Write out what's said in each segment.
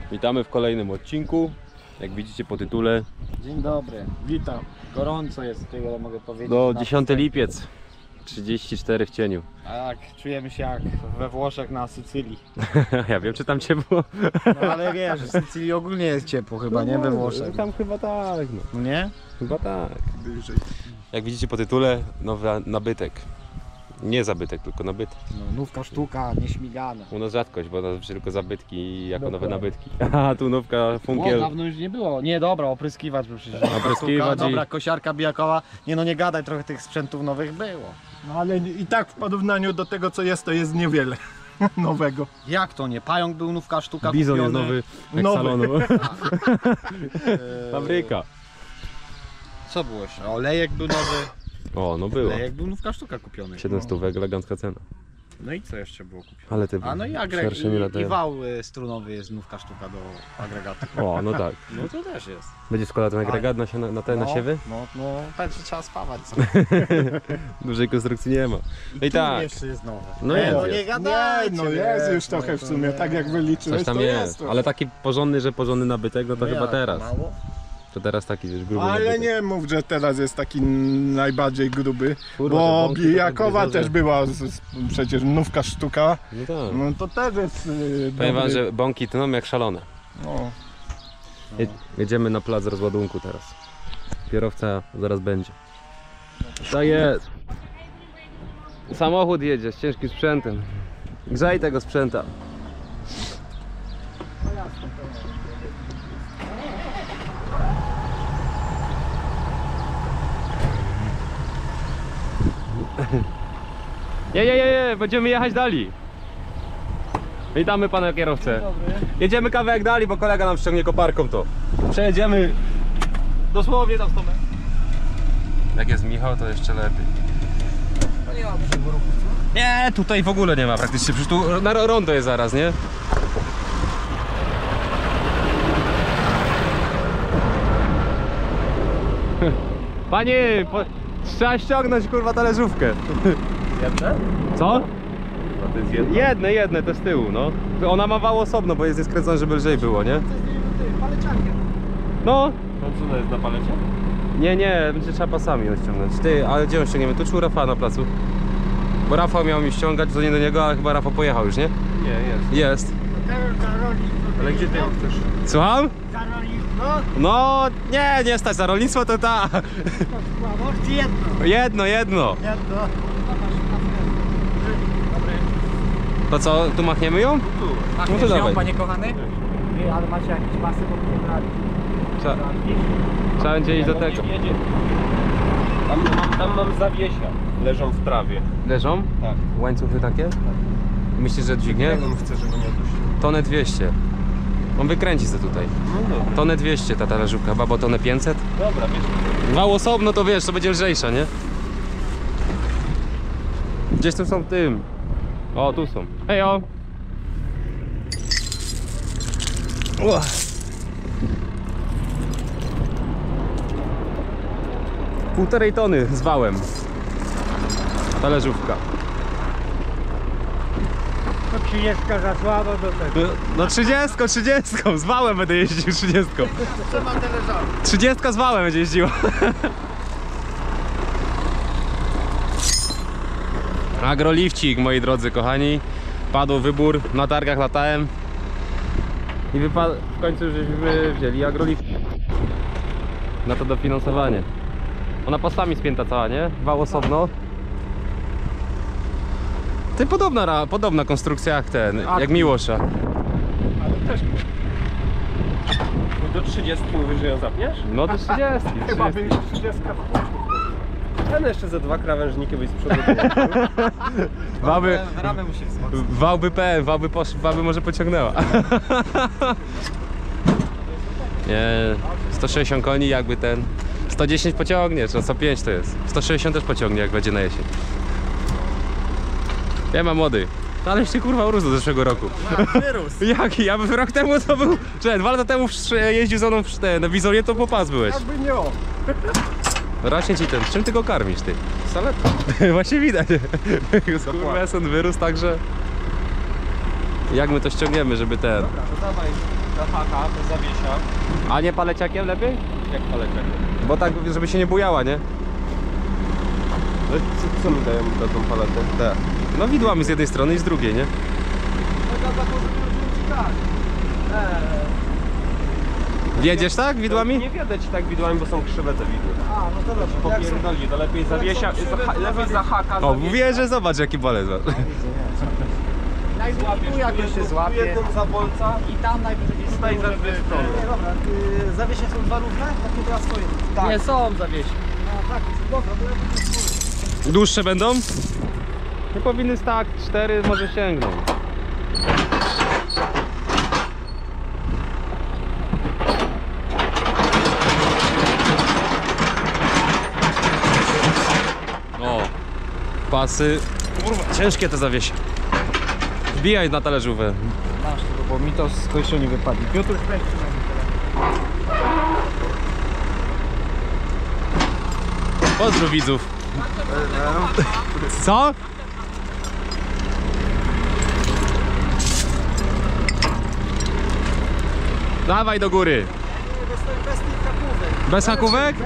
Witamy w kolejnym odcinku. Jak widzicie po tytule. Dzień dobry, witam. Gorąco jest, tyle mogę powiedzieć. Do 10 lipiec. 34 w cieniu. Tak, czujemy się jak we Włoszech na Sycylii. Ja wiem, czy tam ciepło. No ale wiesz, w Sycylii ogólnie jest ciepło chyba, nie we Włoszech. Tam chyba tak. No. Nie? Chyba tak. Jak widzicie po tytule, nowy nabytek. Nie zabytek, tylko nabytek. No, nówka sztuka, nieśmigana. U nas rzadkość, bo nas tylko zabytki jako nowe Dokładnie. nabytki. A tu nówka O, funkiel. dawno już nie było. Nie, dobra, opryskiwacz był przecież. Opryskiwacz i- Dobra, kosiarka bijakowa. Nie no, nie gadaj, trochę tych sprzętów nowych było. No ale i tak w porównaniu do tego co jest, to jest niewiele nowego. Jak to nie? Pająk był, nówka sztuka Bizon jest kupiony. nowy, jak Nowy. salonu. Eee, Fabryka. Co było jeszcze? Olejek był nowy. O, no było. Olejek był, nówka sztuka kupiony. 700, elegancka cena. No i co jeszcze było kupione? Ale ty A no i szerszy nie i latają. wał strunowy jest, nówka sztuka do agregatu. O, no tak. No to też jest. Będzie składał ten agregat na te nasiewy? No, także trzeba spawać. Co? Dużej konstrukcji nie ma. No i tak, jeszcze jest nowe. No Nie, jest, no jest. nie gadajcie. Nie, no jest już trochę w sumie, tak jak wyliczyłeś, coś tam to jest. trochę. Ale taki porządny, że porządny nabytek, no to No chyba jak, teraz. Mało? To teraz taki już gruby Ale nabytek. nie mów, że teraz jest taki najbardziej gruby, Kurwa, te bo wąsy bijakowa to też była przecież nówka sztuka, No tak. no to też jest Powiem wam, dobry. że bąki tną jak szalone. No. Jedziemy na plac rozładunku teraz. Kierowca zaraz będzie. Tak jest. Samochód jedzie z ciężkim sprzętem. Grzej tego sprzęta. Nie, będziemy jechać dalej. Witamy pana kierowcę. Jedziemy kawałek dalej, bo kolega nam ściągnie koparką to. Przejedziemy dosłownie tam 100 metrów. Jak jest Michał, to jeszcze lepiej. nie ma przygórów. Nie, tutaj w ogóle nie ma praktycznie, przecież tu na rondo jest zaraz, nie? Panie, trzeba ściągnąć kurwa talerzówkę. Jedne? Co? To jest jedno. Jedne, to z tyłu, no. Ona ma wał osobno, bo jest nieskręcona, żeby lżej było, nie? No. To co to jest na palecie? Nie, będzie trzeba pasami ją ściągnąć. Ty, ale gdzie ją ściągniemy? Tu czy u Rafała na placu? Bo Rafał miał mi ściągać, to nie do niego, ale chyba Rafał pojechał już, nie? Nie, jest. Jest. Ale gdzie ty ją chcesz? Słucham? No, nie stać za rolnictwo, to ta. Jedno. To co, tu machniemy ją? No to dawaj. panie kochany? Nie, ale macie jakieś pasy, bo nie brali. Trzeba będzie iść do tego. Tam mam zawiesia. Leżą w trawie. Leżą? Tak. Łańcuchy takie? Myślisz, że dźwignie? Chcę, żeby nie opuścił. Tonę 200. On wykręci se tutaj. No dobra. Tonę 200 ta talerzówka, chyba, bo tonę 500. Dobra, wiesz. Wał osobno to wiesz, to będzie lżejsza, nie? Gdzieś tu są tym. O, tu są. Hejo! Półtorej tony z wałem. Talerzówka. No 30 za słabo do tego. No 30 z wałem będę jeździł 30. 30 z wałem będzie jeździła. Agrolifcik, moi drodzy kochani. Padł wybór, na targach latałem. I w końcu żeśmy wzięli agrolifcik. Na to dofinansowanie. Ona pasami spięta cała, nie? Wał osobno. To podobna konstrukcja jak ten, jak Miłosza. Ale też. Do 30 mówisz, że ją zapniesz? No to 30. Chyba by 30 Ten jeszcze ze 2 krawężniki byś z przodu. Wałby, Ramę musi wzmocnić. wałby może pociągnęła. Nie, 160 koni jakby ten. 110 pociągniesz, no 105 to jest. 160 też pociągnie jak będzie na jesień. Ja mam młody. No ale się kurwa urósł do zeszłego roku. Wyrósł. Jaki? Ja bym rok temu to był. Czy 2 lata temu jeździł ze mną na wizonie, to po pas byłeś. Jakby nie o. Rośnie ci ten. Czym ty go karmisz, ty? Saletą. Właśnie widać. Skurwesyn wyrósł, także jak my to ściągniemy, żeby ten. Dobra, to dawaj. na haka, bez zawiesia. A nie paleciakiem lepiej? Jak paleciak. Bo tak, żeby się nie bujała, nie? No, co mi dają na tą paletę? Tak. No widłami z jednej strony i z drugiej, nie? Wiedziesz tak widłami? Nie wiadę ci tak widłami, bo są krzywe te widły. A, no to dobrze. Popierdoli, to lepiej zawiesia, lepiej za haka. O, mówię, że zobacz jaki palec masz. Tu jakoś się złapie. Jednym za bolca I tam najwyżej gdzieś tutaj za dwie strony. Nie, dobra, zawiesie są dwa równe? Takie dwa swoje. Tak. Nie są zawiesie. No tak, dobra, to ja Dłuższe będą? Nie powinny tak, 4 może sięgną. O, pasy. Kurwa, ciężkie te zawiesie. Wbijaj na talerzówę. masz tego, bo mi to z kościołu wypadnie. Piotr spędzi Pozdrów widzów. Co? Dawaj do góry. Bez hakówek?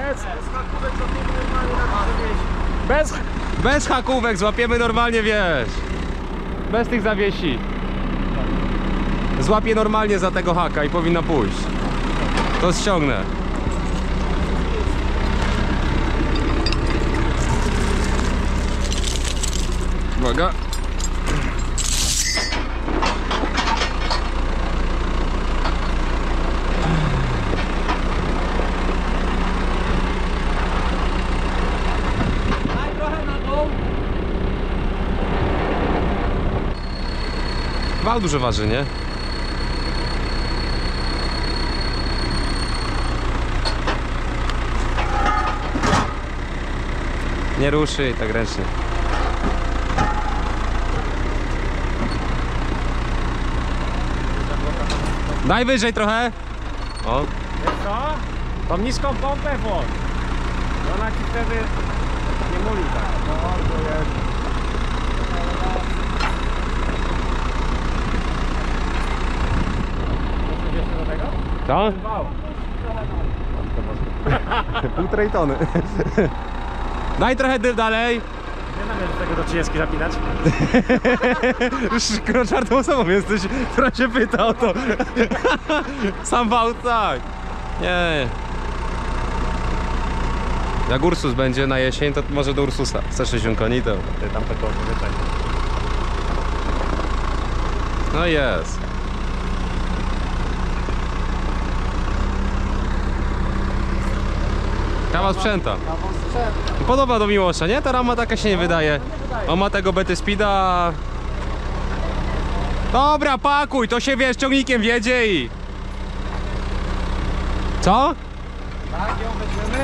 Bez hakówek złapiemy normalnie, wiesz. Bez tych zawiesi. Złapię normalnie za tego haka i powinna pójść. To ściągnę. Uwaga. Daj trochę na dół. Wał dużo waży, nie? Nie ruszy tak ręcznie. Daj wyżej trochę. O. Co? Tą niską pompę włącz. Ona ci wtedy nie mówi tak. No, to jest... Wiesz do tego? Co? Wał. 1,5 tony. Daj trochę dalej. Nie zamierzasz tego do 30 zapinać? Już czwartą osobą jesteś, która się pyta o to. Sam wał, tak. Nie. Jak Ursus będzie na jesień, to może do Ursusa. 160 koni to. Ty tam tego opowiadaj. No jest. Kawał sprzęta. Podoba do Miłosza, nie? Ta rama taka się nie wydaje. On ma tego Betty Speeda. Dobra, pakuj, to się wiesz, ciągnikiem wiedzie i... Co? Tak, ją weźmiemy.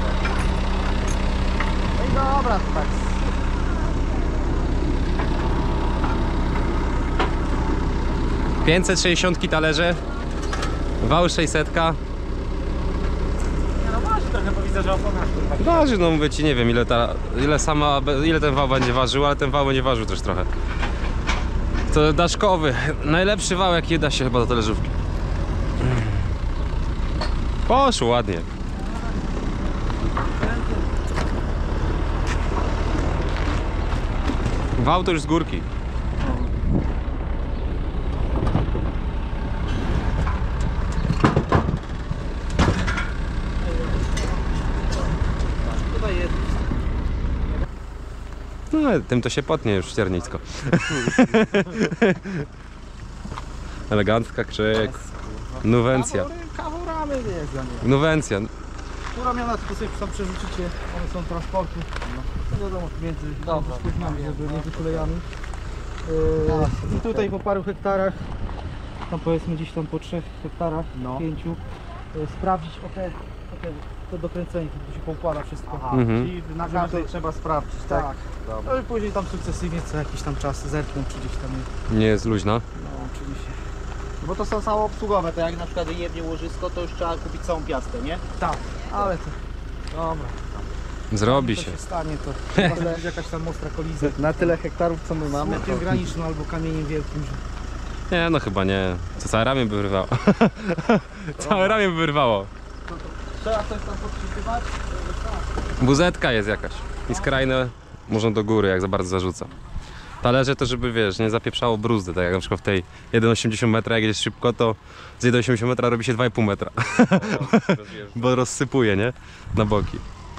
No i dobra, to tak. - 560 talerze. Wał 600. Nie no masz trochę, bo widzę, że oponasz kurwa. Waży, no mówię ci, nie wiem ile ten wał będzie ważył, ale ten wał będzie ważył też trochę. To daszkowy, najlepszy wał jaki da się chyba do talerzówki. Poszło ładnie. Wał to już z górki. Tutaj jest. No, tym to się potnie już ściernicko. Elegancka krzyk. Nuwencja. Kawał ramy jest dla mnie. Nuwencja. Która miała tylko sobie tam przerzucicie, one są transporty. No wiadomo, między służbami, żeby między kolejami. I tutaj po paru hektarach, tam powiedzmy gdzieś tam po 3 hektarach, 5, sprawdzić to dokręcenie, to się poukłada wszystko. Mhm. Czyli na każdej trzeba sprawdzić, tak? No i później tam sukcesywnie co jakiś tam czas zerknąć, czy gdzieś tam jest. Nie jest luźna. No oczywiście. Bo to są samoobsługowe, to jak na przykład jednie łożysko, to już trzeba kupić całą piastę, nie? Tak, ale to... Dobra. Zrobi To się. się stanie, to chyba, że będzie jakaś tam ostra kolizja. Na tyle hektarów, co my mamy. Słowiem graniczną albo kamieniem wielkim, że Nie, no chyba nie. Co, całe ramię by wyrwało. Całe ramię by wyrwało. Trzeba coś tam podkrzykiwać? Buzetka jest jakaś. I skrajne można do góry, jak za bardzo zarzuca. Talerze to, żeby wiesz, nie zapieprzało bruzdy, tak jak na przykład w tej 1,80 metra, jak jedziesz szybko, to z 1,80 metra robi się 2,5 metra. Bo rozsypuje, nie? Na boki.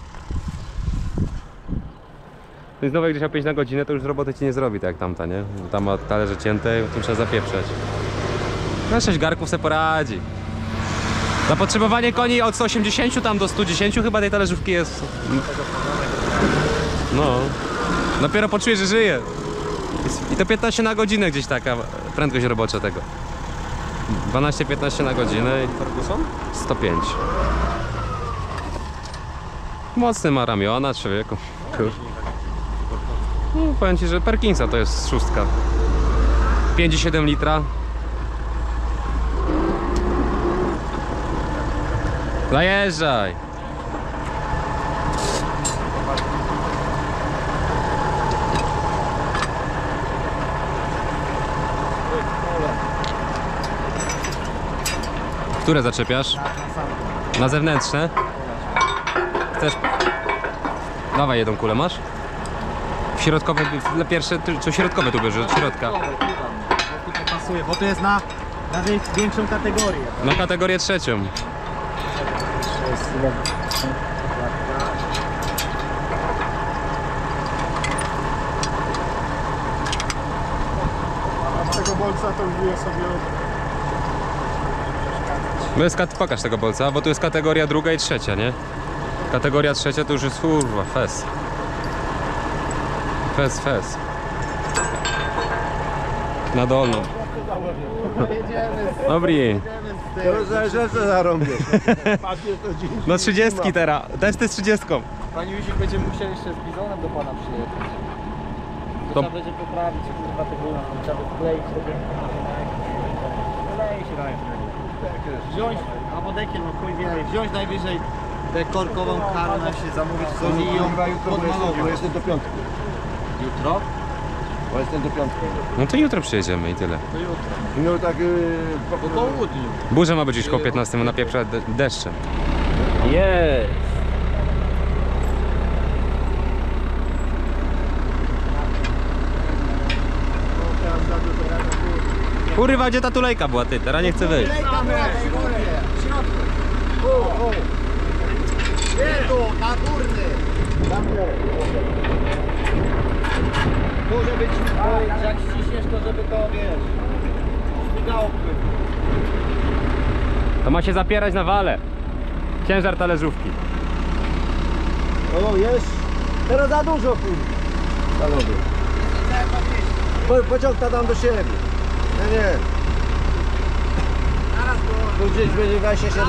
Więc znowu jak gdzieś o 5 na godzinę, to już roboty ci nie zrobi, tak jak tamta, nie? Bo tam ma talerze cięte, tym trzeba zapieprzać. No 6 garków se poradzi. Zapotrzebowanie koni od 180 tam do 110 chyba tej talerzówki jest. No. Dopiero poczuje, że żyje. I to 15 na godzinę gdzieś taka prędkość robocza tego. 12-15 na godzinę i Ferguson? 105. Mocny ma ramiona, człowieku. No, powiem ci, że Perkinsa to jest 6. 5,7 litra. Zajeżdżaj! Które zaczepiasz? Na zewnętrzne? Chcesz? Dawaj jedną kulę, masz? W środkowe, dla pierwsze, czy środkowe tu bierzesz, od środka? Pasuje, bo to jest na większą kategorię. Na kategorię trzecią. Z tego bolca to już sobie Bo jest, pokaż tego bolca, bo tu jest kategoria druga i trzecia, nie? Kategoria trzecia to już jest kurwa, fes. Fes. Na dolną. Dobry. To co zarąbiesz? No 30 teraz, też ty z 30. Pani Józik, będziemy musieli jeszcze z bizonem do pana przyjechać. To- Trzeba będzie poprawić kurwa tego, trzeba wkleić sobie. Wklei się dalej. Wziąć, albo dekiel, no chuj wie, wziąć najwyżej tę korkową karmę, się zamówić w Zoli i ją podmalować. Jestem do piątku. Jutro? Bo jestem do piątku. No to jutro przyjedziemy i tyle. To jutro. No tak Po południu. Burza ma być już koło 15, na pieprza deszczem. Jest. Kurwa, gdzie ta tulejka była, ty? Teraz nie chcę wyjść. Na górny. Może być, jak ściśniesz to, żeby to, wiesz, migało płyn. To ma się zapierać na wale. Ciężar talerzówki. O, jest. Teraz za dużo panowie. Pociąg ta tam do siebie. Nie. Tu gdzieś będzie 27.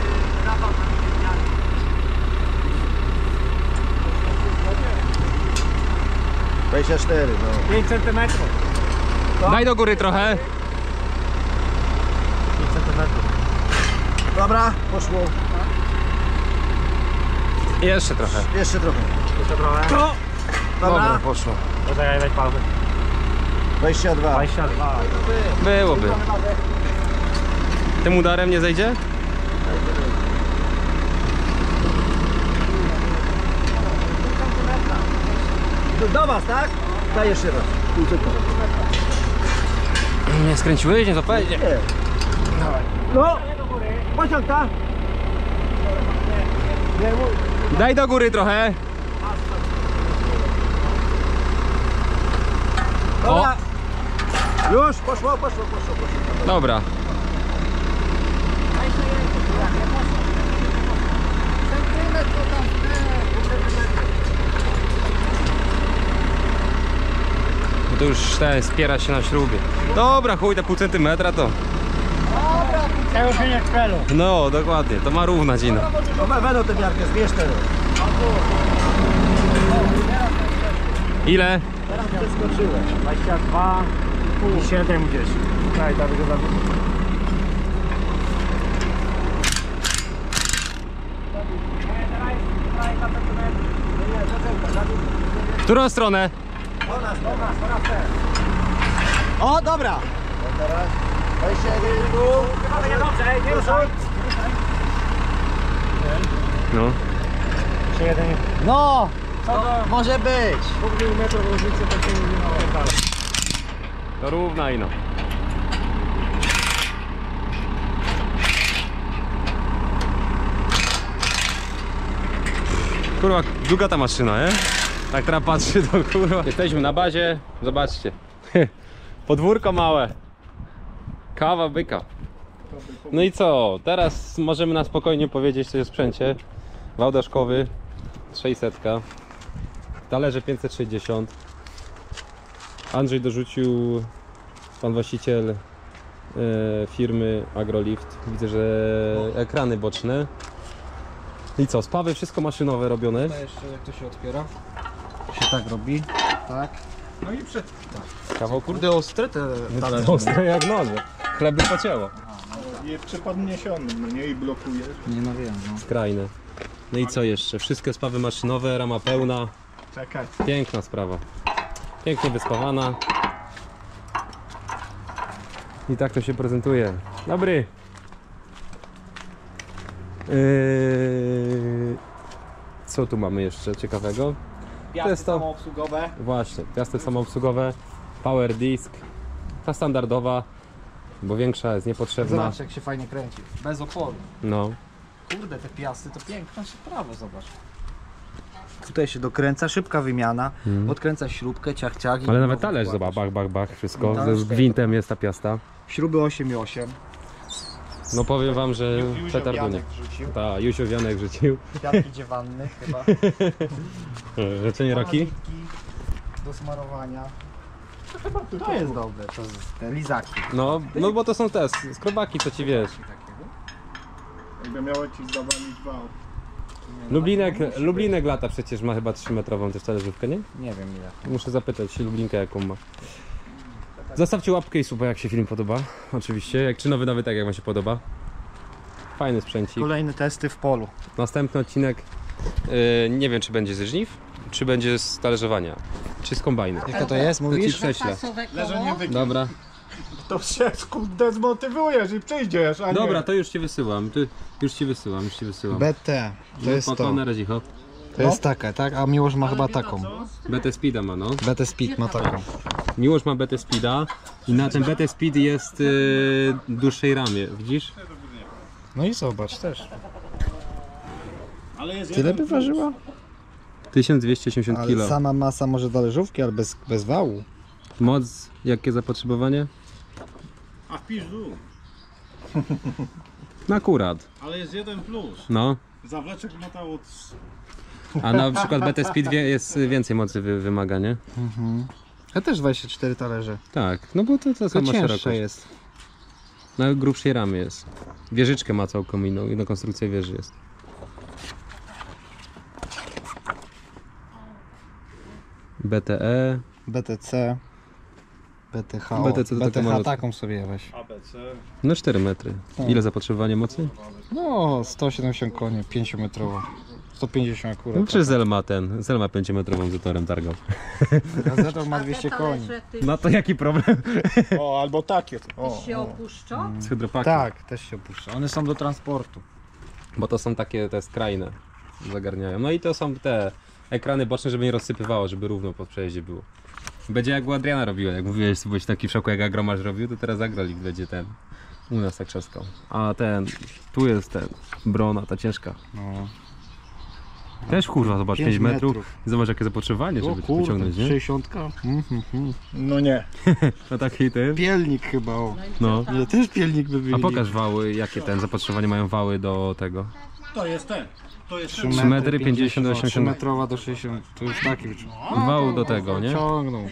24, no. 5 cm. Daj do góry trochę. Dobra, poszło. Jeszcze trochę. Jeszcze trochę. Jeszcze trochę. Dobra, poszło. Poczekaj, daj pauzę. 22. 22. Byłoby. Tym udarem nie zejdzie? Do was, tak? Daj jeszcze raz. Nie skręciłeś, nie zapewnie. Nie. No, pociąg ta. Daj do góry trochę. Dobra. Już, poszło. Dobra. Bo to już ten spiera się na śrubie. Dobra, chuj, te pół centymetra to. Tego się nie kwelu. No, dokładnie, to ma równać ino. No, będą tę miarkę, zbierz teraz. Ile? Teraz przeskoczyłem. 22 i 7 gdzieś. Daj, tak go zabiję. W którą stronę? O, dobra. teraz. 21 tu. Chyba dobrze, ej, nie ruszaj. No. Jeszcze jeden. No, Co do może być. 2 mm różnicy to się nie ma dalej. To równa ino. Kurwa, długa ta maszyna, nie? Tak teraz patrzy, to kurwa. Jesteśmy na bazie, zobaczcie. Podwórko małe. Kawa byka. No i co? Teraz możemy na spokojnie powiedzieć coś o sprzęcie. Wał daszkowy 600. Talerze 560. Andrzej dorzucił, pan właściciel firmy Agrolift. Widzę, że ekrany boczne. I co? Spawy wszystko maszynowe robione. To jeszcze jak to się otwiera? Się tak robi. Tak. No i przed... Kawał Kurde, ostre te ostre jak noże. Chleb by pocięło. Jest przepodniesiony, no nie, i blokujesz. Nie no wiem, no. Skrajne. No i co jeszcze? Wszystkie spawy maszynowe, rama pełna. Czekaj. Piękna sprawa. Pięknie wyspawana. I tak to się prezentuje. Dobry. Co tu mamy jeszcze ciekawego? Piasty jest to- samoobsługowe. Właśnie, piasty samoobsługowe, power disk. Ta standardowa, bo większa jest niepotrzebna. Zobacz jak się fajnie kręci. Bez oporu. No. Kurde, te piasty to piękna sprawa, zobacz. Tutaj się dokręca, szybka wymiana. Odkręca śrubkę, ciach, ciach. i Ale nawet znowu talerz, wkładasz. zobacz, bach, bach, bach, wszystko. No, Z gwintem jest ta piasta. Śruby 8,8. No powiem wam, że petardunie. wrzucił. Tak, Jusio Wianek rzucił. Kwiatki dziewanny chyba. Życzenie Roki. Parazitki do smarowania. To jest dobre, to te lizaki. No bo to są te skrobaki, co ci wiesz. Jakby miało ci zawalić wał. Lublinek lata przecież ma chyba 3-metrową też talerzówkę, nie? Nie wiem ile. Muszę zapytać Lublinkę jaką ma. Zostawcie łapkę i suba jak się film podoba. Oczywiście, czy nowy nawet tak jak wam się podoba. Fajny sprzęcik. Kolejne testy w polu. Następny odcinek nie wiem czy będzie ze żniw, czy będzie z talerzowania, czy z kombajnu. Jaka to jest, To ci mówisz? prześlę. Leżę nie wyki. Dobra. To się dezmotywujesz i przyjdziesz, a nie. Dobra, to już ci wysyłam. Już ci wysyłam. BT, to jest to. Na razie, hop. To jest taka, tak? A Miłosz ma chyba taką. BT Speeda ma, no. BT Speed ma taką. Miłosz ma BT Speeda i na ten BT Speed jest dłuższej ramie, widzisz? No i zobacz też. Ale jest Tyle by ważyła? 1280 Ale kg. sama masa może talerzówki, ale bez wału. Moc, jakie zapotrzebowanie? A wpisz dół. No akurat, Ale jest jeden plus. no. Zawleczek matało. A na przykład BT Speed jest więcej mocy wymaga, nie? Ja też 24 talerze. Tak, no bo to To sama cięższe szerokość. jest. Na grubszej ramie jest. Wieżyczkę ma całkiem inną konstrukcję wieży jest. BTE. BTC. BTH. BTC to taka BTH malutka. taką sobie weź. ABC. No 4 metry. Ile zapotrzebowanie mocy? No 170 koni, 5-metrowo. 150 akurat. No przecież Zel ma 5-metrową z motorem targał. Gazetor ma 200 koni. No to jaki problem? O, albo takie. O, się opuszczą? Z hydropakiem. Tak, też się opuszcza. One są do transportu. Bo to są takie te skrajne. Zagarniają. No i to są te ekrany boczne, żeby nie rozsypywało, żeby równo po przejeździe było. Będzie jak u Adriana robiła. Jak mówiłeś, byłeś taki w szoku jak Agromarz robił, to teraz Agrolift będzie ten. U nas tak trzaskał. A ten, tu jest ten, brona, ta ciężka. No. Też kurwa, zobacz, 5 5 metrów. metrów. Zobacz jakie zapotrzebowanie, żeby to wyciągnąć, nie? 60. no nie. No taki ten. Pielnik chyba, o. No. Nie, też pielnik by byli. A pokaż wały, jakie ten zapotrzebowanie mają wały do tego. To jest ten. To jest 3 metry 50 do 3 80. metrowa do 60. To już taki Wał do tego, nie? ciągnął.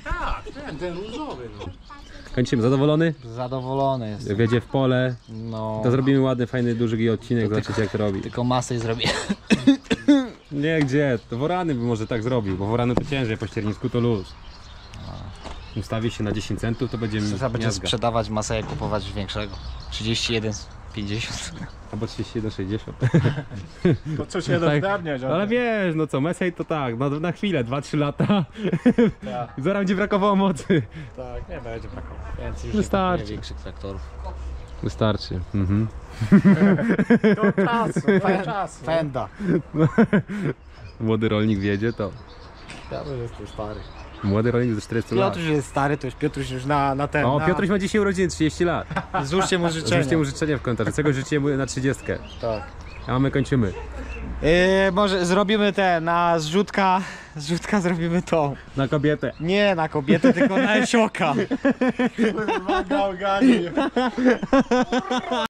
Kończymy, zadowolony? Zadowolony jest. Jak wjedzie w pole, No. to zrobimy ładny, fajny, duży odcinek, zobaczycie jak to robi. Tylko masę zrobię. Nie, gdzie? To Worany by może tak zrobił, bo Worany to ciężej, po ściernisku to luz. Ustawi się na 10 centów, to będzie Trzeba będzie miazga. sprzedawać masę i kupować większego. 31 50. Albo 31,60. To co się Tak. rozdrabniać? Ale wiesz, no co, Mesej to tak, na chwilę, 2-3 lata. Zaraz będzie brakowało mocy. Tak, nie będzie brakowało. Więcej Wystarczy. Większych traktorów. Wystarczy. Mhm. do czasu, do czasu. Fenda. Młody rolnik wiedzie, to Ja już jestem stary. młody rolnik ze 40 lat. Piotruś jest stary, to już Piotruś już na ten. O, na... Piotruś ma dzisiaj urodziny, 30 lat. Złóżcie mu życzenia. Zresztą mu życzenia w komentarzu. Czego życzycie mu na 30? Tak. A my kończymy. Może zrobimy na zrzutka zrobimy tą. Na kobietę. Nie na kobietę, tylko na Esioka. Gałgani.